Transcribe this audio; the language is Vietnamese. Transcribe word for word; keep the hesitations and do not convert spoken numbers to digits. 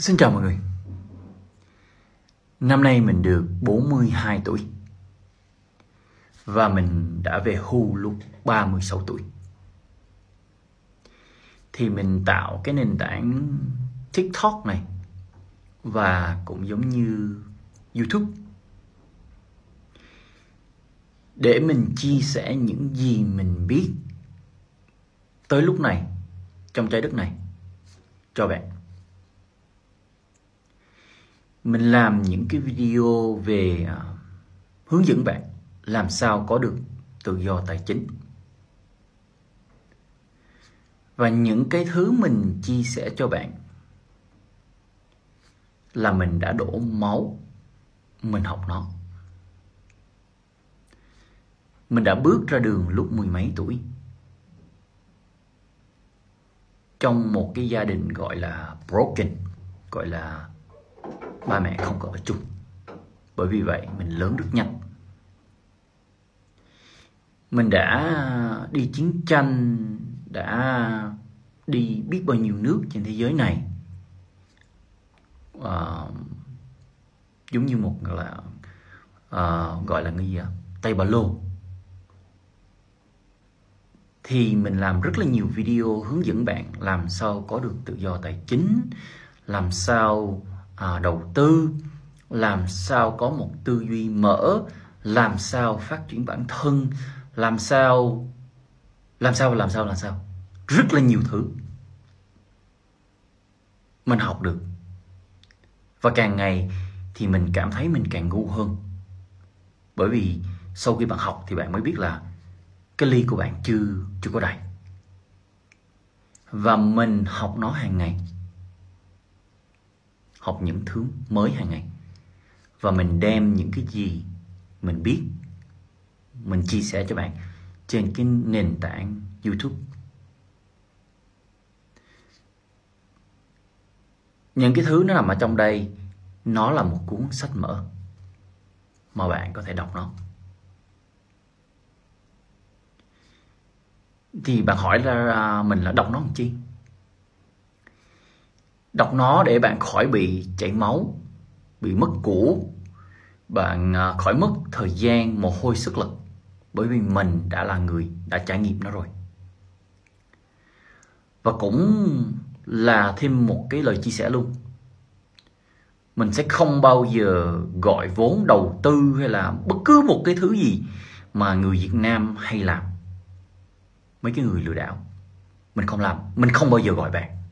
Xin chào mọi người. Năm nay mình được bốn mươi hai tuổi và mình đã về hưu lúc ba mươi sáu tuổi. Thì mình tạo cái nền tảng TikTok này và cũng giống như YouTube để mình chia sẻ những gì mình biết tới lúc này trong trái đất này cho bạn. Mình làm những cái video về uh, hướng dẫn bạn làm sao có được tự do tài chính. Và những cái thứ mình chia sẻ cho bạn là mình đã đổ máu, mình học nó. Mình đã bước ra đường lúc mười mấy tuổi, trong một cái gia đình gọi là broken, gọi là ba mẹ không có ở chung. Bởi vì vậy mình lớn rất nhanh. Mình đã đi chiến tranh, đã đi biết bao nhiêu nước trên thế giới này. Uh, giống như một là uh, gọi là cái gì ạ? Tay ba lô. Thì mình làm rất là nhiều video hướng dẫn bạn làm sao có được tự do tài chính, làm sao à, đầu tư, làm sao có một tư duy mở, làm sao phát triển bản thân, làm sao làm sao làm sao làm sao rất là nhiều thứ mình học được. Và càng ngày thì mình cảm thấy mình càng ngu hơn, bởi vì sau khi bạn học thì bạn mới biết là cái ly của bạn chưa chưa có đầy. Và mình học nó hàng ngày, học những thứ mới hàng ngày. Và mình đem những cái gì mình biết, mình chia sẻ cho bạn trên cái nền tảng YouTube. Những cái thứ nó nằm ở trong đây, nó là một cuốn sách mở mà bạn có thể đọc nó. Thì bạn hỏi ra mình là đọc nó làm chi? Đọc nó để bạn khỏi bị chảy máu, bị mất củ, bạn khỏi mất thời gian, mồ hôi, sức lực. Bởi vì mình đã là người đã trải nghiệm nó rồi. Và cũng là thêm một cái lời chia sẻ luôn. Mình sẽ không bao giờ gọi vốn đầu tư hay là bất cứ một cái thứ gì mà người Việt Nam hay làm. Mấy cái người lừa đảo, mình không làm, mình không bao giờ gọi bạn.